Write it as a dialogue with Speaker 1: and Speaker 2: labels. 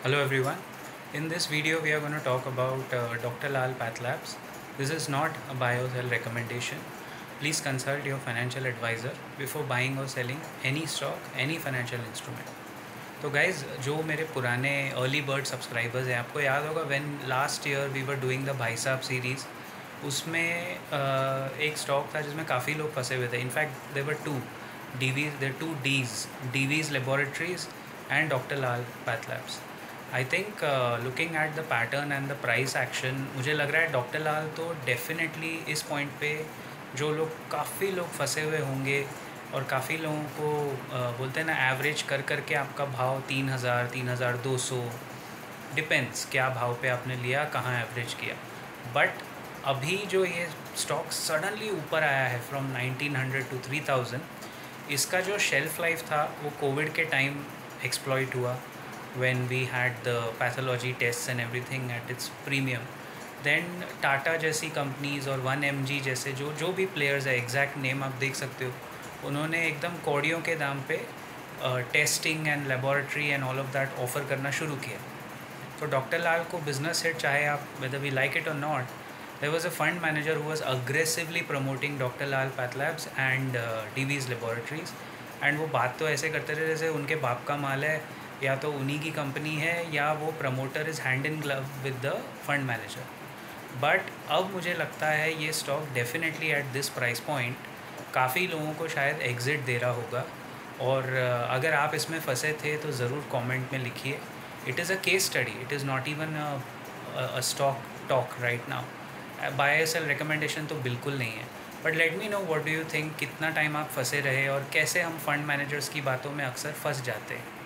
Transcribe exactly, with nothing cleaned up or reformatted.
Speaker 1: Hello everyone. In this video we are going to talk about uh, Doctor Lal Path Labs. This is not a buy or sell recommendation. Please consult your financial advisor before buying or selling any stock, any financial instrument. तो guys जो मेरे पुराने early bird subscribers हैं, आपको याद होगा when last year we were doing the Bhai Sahab series, उसमें uh, एक स्टॉक था जिसमें काफ़ी लोग फंसे हुए थे. In fact there were two Divi's there two डीज Divi's laboratories and doctor Lal path labs. I think looking at the pattern and the price action, मुझे लग रहा है डॉक्टर लाल तो डेफिनेटली इस पॉइंट पे जो लोग काफ़ी लोग फंसे हुए होंगे और काफ़ी लोगों को uh, बोलते हैं ना, एवरेज कर कर के आपका भाव तीन हज़ार तीन हज़ार दो सौ डिपेंड्स क्या भाव पे आपने लिया, कहाँ एवरेज किया. बट अभी जो ये स्टॉक सडनली ऊपर आया है from nineteen hundred to three thousand, इसका जो शेल्फ लाइफ था वो कोविड के टाइम एक्सप्लॉइट हुआ when we had the pathology tests and everything at its premium. Then Tata जैसी कंपनीज और वन एम जी जैसे जो जो भी प्लेयर्स है, एग्जैक्ट नेम आप देख सकते हो, उन्होंने एकदम कौड़ियों के दाम पे testing and laboratory and all of that offer करना शुरू किया. तो डॉक्टर लाल को बिजनेस हिट, चाहे आप वेदर वी लाइक इट और not, there was a fund manager who was aggressively promoting doctor Lal path labs and Divi's laboratories. And वो बात तो ऐसे करते थे जैसे उनके बाप का माल है, या तो उन्हीं की कंपनी है, या वो promoter is hand in glove with the fund manager. But अब मुझे लगता है ये stock definitely at this price point काफ़ी लोगों को शायद एग्ज़िट दे रहा होगा. और अगर आप इसमें फंसे थे तो ज़रूर कमेंट में लिखिए. It is a case study, it is not even a stock talk right now. Buy sell recommendation तो बिल्कुल नहीं है. But let me know what do you think, कितना टाइम आप फंसे रहे और कैसे हम फंड मैनेजर्स की बातों में अक्सर फंस जाते हैं.